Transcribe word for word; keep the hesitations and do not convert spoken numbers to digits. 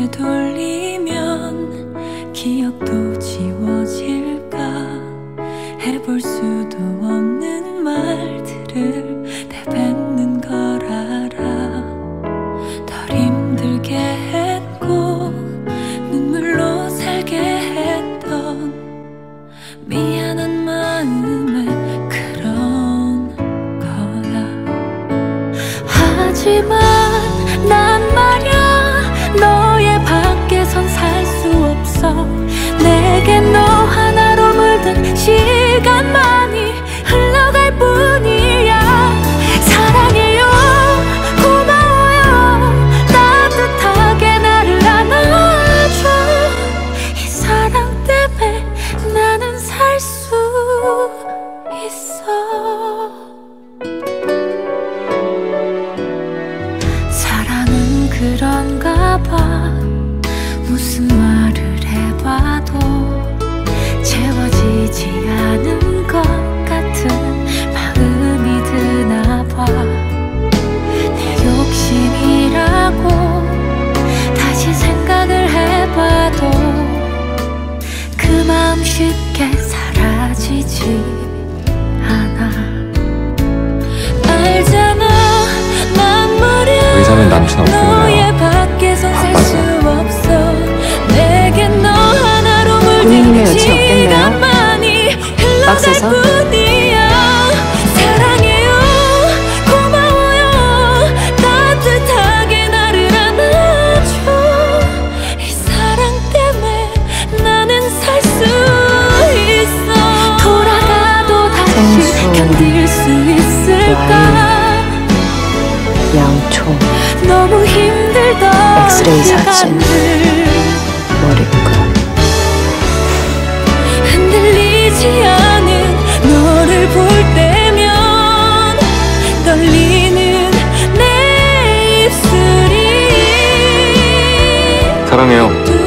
되돌리면 기억도 지워질까. 해볼 수도 없는 말들을 내뱉는 걸 알아. 덜 힘들게 했고 눈물로 살게 했던 미안한 마음에 그런 거야. 하지만 난 말야 너의 밖에선 살 수 없어. 내게 너 하나로 물든 시간만이 흘러갈 뿐이야. 사랑해요, 고마워요, 따뜻하게 나를 안아줘. 이 사랑 때문에 나는 살 수 있어. 사랑은 그런가 봐. 무슨 말을 해봐도 채워지지 않은 것 같은 마음이 드나 봐. 내 욕심이라고 다시 생각을 해봐도 그 마음 쉽게 사라지지 않아. 알잖아, 난 말야 의사는 남친 너의 밖에선 살 수 없어. 내게 너 하나로 물든 시간만이 흘러갈 뿐이야. 사랑해요, 고마워요, 따뜻하게 나를 안아줘. 이 사랑 때문에 나는 살 수 있어. 돌아가도 다시 견딜 수 있을까. 양초, 너무 힘들던 엑스레이 사진, 머리끈, 흔들리지 않은 너를 볼 때면 떨리는 내 입술이 사랑해요.